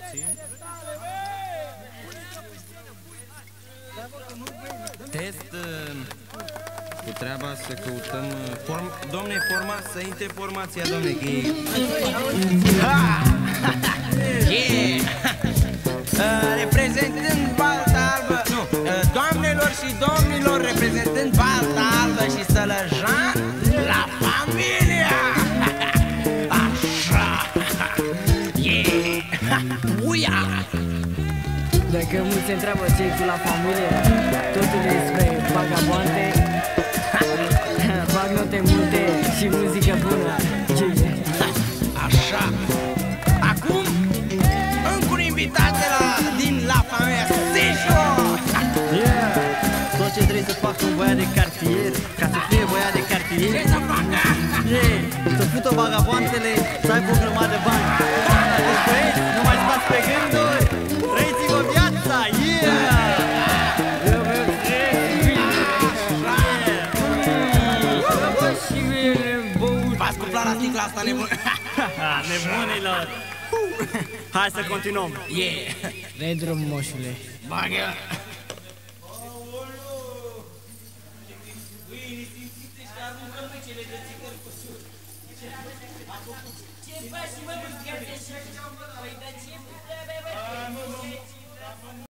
puțin. Test cu treaba să căutăm domne, să intre formația, domne, că e... Reprezentând Balta Albă, doamnelor și domnilor, reprezentând Balta Albă și Sălăjan, la familia! Așa! Uia! Dacă mulți se întreabă ce-i cu la familie, totul e despre vagabonte, fac note multe și muzică bună. Așa! Acum, încă un invitat din La Familia Sejo! Tot ce trebuie să facă un băiat de cartier, ca să fie băiat de cartier, Ce să facă? să fută vagaboantele, să aibă o grămadă de bani. Deci băieți, nu mai stați pe gânduri, trăiți-vă viața, V-ați cuplat la sticla asta, nebun? Nebunilor! Hai să continuăm! Dai drum, moșule! Bagă!